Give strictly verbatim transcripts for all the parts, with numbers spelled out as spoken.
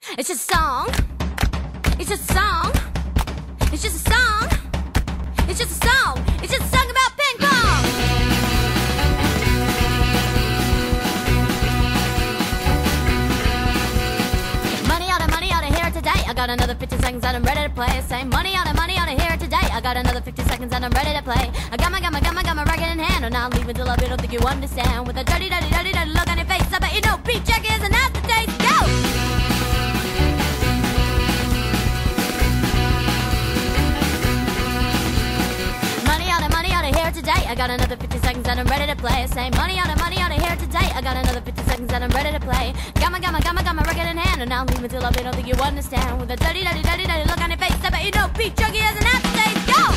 It's just a song. It's just a song. It's just a song. It's just a song. It's just a song about ping pong. Money on it, money on it, here today. I got another fifty seconds and I'm ready to play. Say money on it, money on it, here today. I got another fifty seconds and I'm ready to play. I got my, got my, got my, got my record in hand, and I'll leave until I don't think you understand. With a dirty, dirty, dirty, dirty look on your face, I bet you know Pete Check is an aftertaste. Go! Today, I got another fifty seconds and I'm ready to play. Say money on it, money on it, here today. I got another fifty seconds and I'm ready to play. Got my, got my, got my, got my record in hand, and I'll leave until I don't think you understand. With a dirty, dirty, dirty, dirty look on your face, I bet you know Pete Chunky has an aftertaste. Go!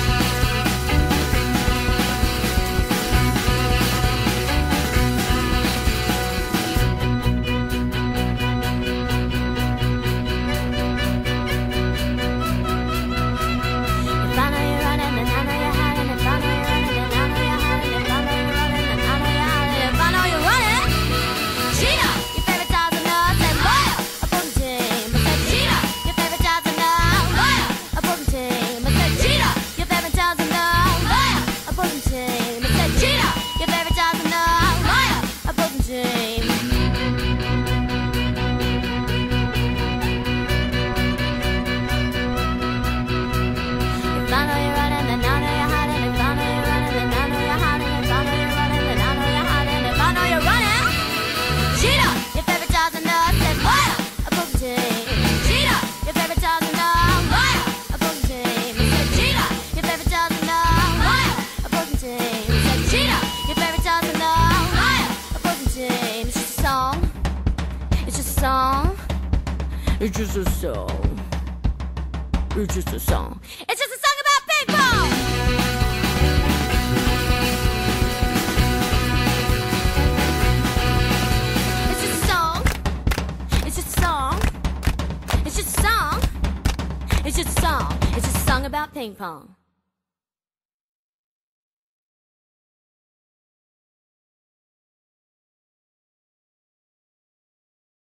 Song. It's just a song. It's just a song. It's just a song about ping pong. It's just a song. It's just a song. It's just a song. It's just a song. It's just a song about ping pong.